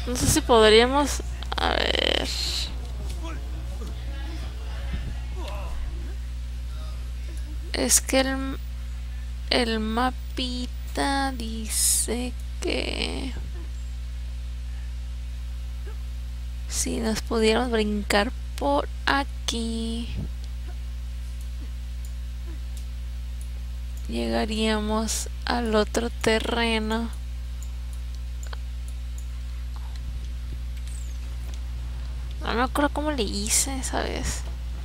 No sé si podríamos... A ver... Es que el mapita dice que... Si nos pudiéramos brincar por aquí, llegaríamos al otro terreno. No me acuerdo cómo le hice esa vez.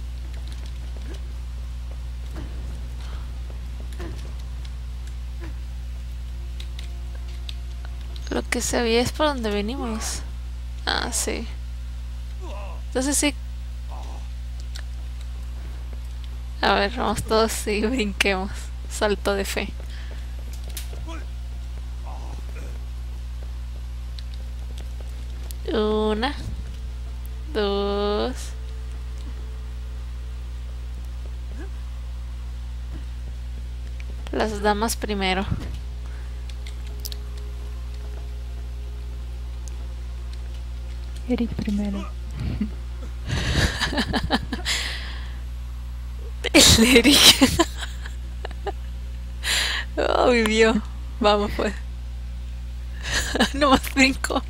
Lo que sabía es por donde venimos. Ah, sí. Entonces sí. A ver, vamos todos y brinquemos. Salto de fe. Una, dos. Las damas primero. Eric primero. El Eric. Oh, vivió. Vamos pues. No más brinco.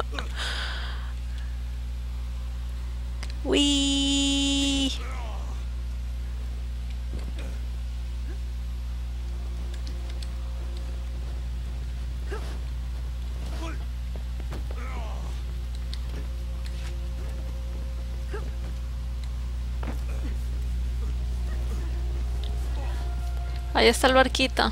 Uy. Ahí está el barquito.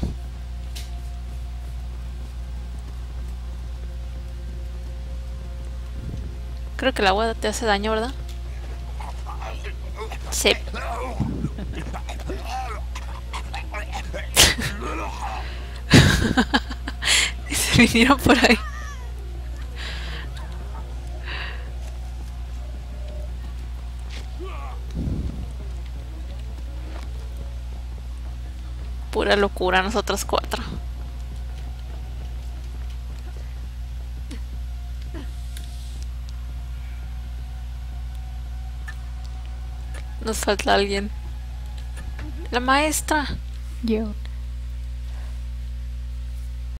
Creo que el agua te hace daño, ¿verdad? Sí. Y se vinieron por ahí. Pura locura, nosotros cuatro. Nos falta alguien. La maestra. Yo.